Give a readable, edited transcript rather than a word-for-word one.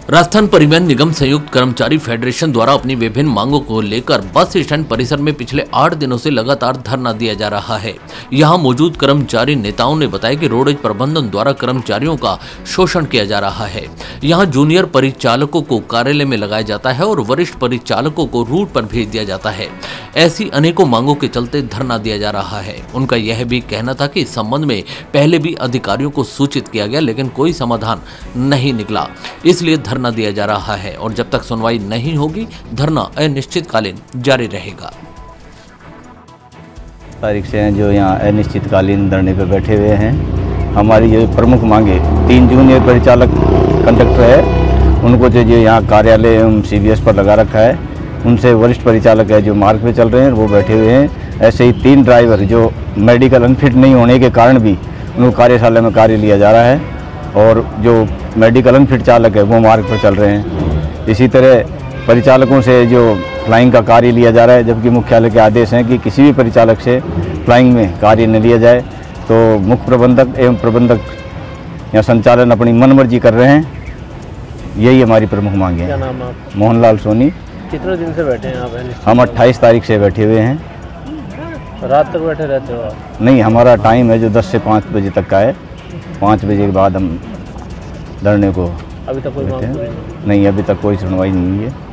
राजस्थान परिवहन निगम संयुक्त कर्मचारी फेडरेशन द्वारा अपनी विभिन्न मांगों को लेकर बस स्टैंड परिसर में पिछले 8 दिनों से लगातार धरना दिया जा रहा है। यहां मौजूद कर्मचारी नेताओं ने बताया कि रोडवेज प्रबंधन द्वारा कर्मचारियों का शोषण किया जा रहा है। यहां जूनियर परिचालकों को कार्यालय में लगाया जाता है और वरिष्ठ परिचालकों को रूट पर भेज दिया जाता है। ऐसी अनेकों मांगों के चलते धरना दिया जा रहा है। उनका यह भी कहना था कि इस संबंध में पहले भी अधिकारियों को सूचित किया गया, लेकिन कोई समाधान नहीं निकला, इसलिए धरना दिया जा रहा है और जब तक सुनवाई नहीं होगी धरना अनिश्चितकालीन जारी रहेगा। तारीख से हैं जो यहाँ अनिश्चितकालीन धरने पर बैठे हुए हैं। हमारी जो प्रमुख मांगे 3 जूनियर परिचालक कंडक्टर है उनको जो यहाँ कार्यालय एवं CBS पर लगा रखा है, उनसे वरिष्ठ परिचालक है जो मार्ग पे चल रहे हैं वो बैठे हुए हैं। ऐसे ही 3 ड्राइवर जो मेडिकल अनफिट नहीं होने के कारण भी उनको कार्यशाला में कार्य लिया जा रहा है और जो मेडिकल अनफिट चालक है वो मार्ग पर चल रहे हैं। इसी तरह परिचालकों से जो फ्लाइंग का कार्य लिया जा रहा है, जबकि मुख्यालय के आदेश हैं कि किसी भी परिचालक से फ्लाइंग में कार्य न लिया जाए, तो मुख्य प्रबंधक एवं प्रबंधक या संचालन अपनी मनमर्जी कर रहे हैं। यही हमारी प्रमुख मांगे हैं। क्या नाम है आपका? मोहनलाल सोनी। कितने दिन से बैठे हैं आप? हम 28 तारीख से बैठे हुए हैं। रात तक बैठे रहते हो आप? नहीं, हमारा टाइम है जो 10 से 5 बजे तक का है। 5 बजे के बाद हम धरने को अभी तक कोई मांग नहीं, अभी तक कोई सुनवाई नहीं हुई है।